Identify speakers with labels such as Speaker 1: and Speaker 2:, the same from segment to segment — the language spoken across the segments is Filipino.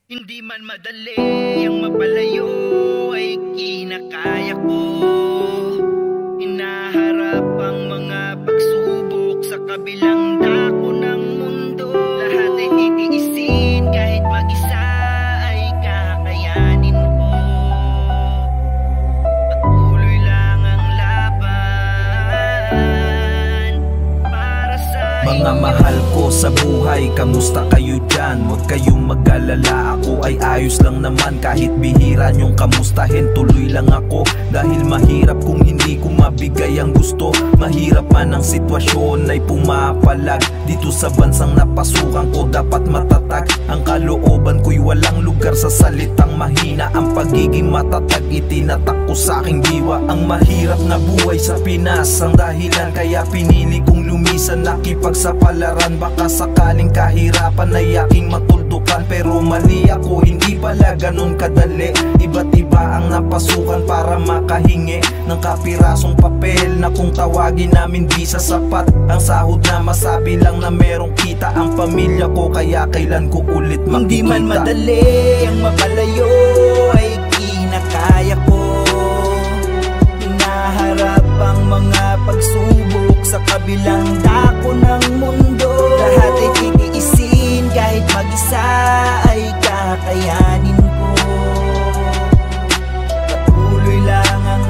Speaker 1: Hindi man madali ang mapalayo ay kinakaya ko. Hinaharap ang mga pagsubok sa kabilang dako ng mundo. Lahat ay titiisin kahit mag-isa ay kakayanin ko. Patuloy lang ang laban para sa
Speaker 2: mga mahal ko sa buhay, kamusta kayo dyan? Huwag kayong mag-alala, ako ay ayos lang naman. Kahit bihira nyong kamustahin, tuloy lang ako. Dahil mahirap kung hindi ko mabigay ang gusto. Mahirap man ang sitwasyon ay pumapalag. Dito sa bansang napasukan ko, dapat matatag. Ang kalooban ko'y walang lugar sa salitang mahina. Ang pagiging matatag itinatak ko sa aking diwa. Ang mahirap na buhay sa Pinas ang dahilan kaya pinili kong lumisan. Nakipagsapalaran, baka sakaling kahirapan ay aking matuldukan. Pero mali ako, hindi pala ganun kadali. Iba't iba ang napasukan para makahingi ng kapirasong papel na kung tawagin namin di sa sapat. Ang sahod na masabi lang na merong kita ang pamilya ko, kaya kailan ko ulit makikita.
Speaker 1: Hindi man madali ang mapalayo ay kinakaya ko. Hinaharap ang mga pagsubok sa kabilang dako ng mundo. Lahat ay titiisin kahit mag-isa ay kakayanin ko. Patuloy lang ang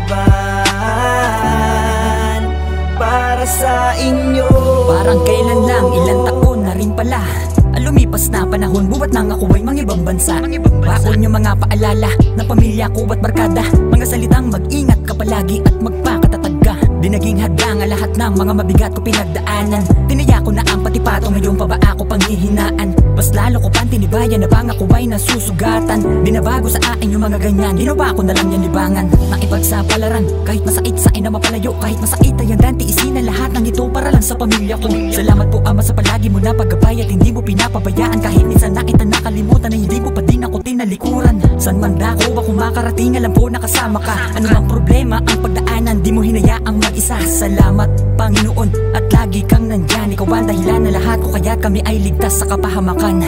Speaker 1: laban para sa inyo.
Speaker 3: Parang kailan lang, ilang taon na rin pala lumipas na panahon, buwat nang ako ay mga ibang bansa. Baon yung mga paalala na pamilya ko at barkada. Mga salitang mag-ingat ka palagi at magpakatatag ka. Di naging hadlang ang lahat ng mga mabigat ko pinagdaanan. Tinaya ko na ang patipato, ngayon pa ba ako panghihinaan? Mas lalo ko pang tinibayan na bang ako ay nasusugatan. Di na bago sa akin yung mga ganyan, ginawa ko na lang yan libangan. Nakipagsapalaran, kahit masait sa ina mapalayo. Kahit masait ay hanggang tiisin na lahat ng ito para lang sa pamilya ko. Salamat po Ama sa palagi mo na paggabay at hindi mo pinapabayaan. Kahit minsan na kita nakalimutan na hindi mo pa din ako tinalikuran. San man dako ako makarating, alam po nakasama ka. Ano mang problema ang pagdaanan, di mo hinayaang mag-isa. Salamat Panginoon at lagi kang nandyan. Ikaw ang dahilan na lahat ko, kaya kami ay ligtas sa kapahamakan.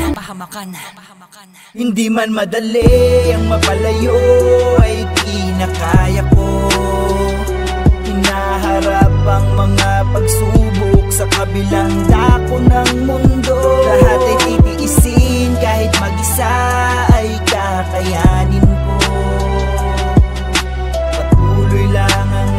Speaker 1: Hindi man madali ang mapalayo ay kinakaya ko. Hinaharap ang mga pagsubok sa kabilang dako ng mundo. Lahat ay titiisin kahit mag-isa ay kakayanin ko. Patuloy lang ang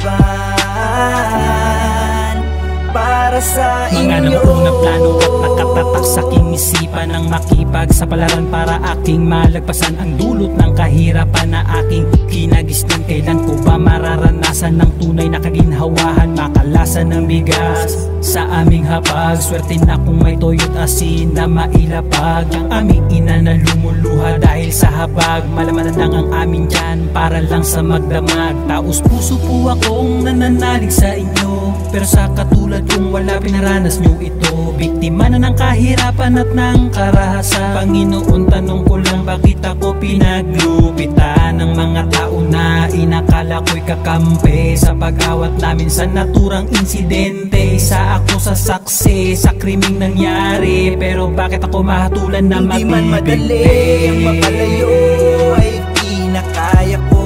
Speaker 1: laban para sa inyo.
Speaker 4: Mga naunang plano at nakatatak sa aking isipan ang makipagsapalaran para aking malagpasan ang dulot ng kahirapan na aking kinagisnan. Kailan ko ba mararanasan ng tunay na kaginhawahan, makalasan ng bigas sa aming hapag? Swerte na kung may toyo't asin na mailapag ang aming ina na lumuluha dahil sa habag. Malamanan lang ang amin dyan para lang sa magdamag. Taos puso po akong nananalig sa inyo, pero sa katulad kung wala pinaranas nyo ito. Biktima na ng kahirapan at ng karahasan. Panginoon, tanong ko lang, bakit ako pinaglupitan ng mga tao na inakala ko'y kakampi sa pag-awat namin sa naturang insidente? Isa ako sa saksi sa krimeng nangyari, pero bakit ako mahatulan na
Speaker 1: mabibigti? Hindi man madali ang mapalayo ay kinakaya ko.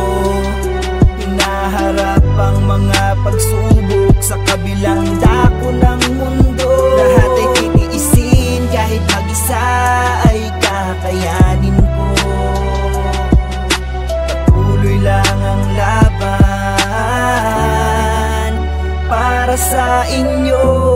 Speaker 1: Hinaharap ang mga pagsubok sa kabilang dako ng mundo. Lahat ay titiisin kahit mag-isa ay kakayanin ko. Patuloy lang ang laban para sa inyo.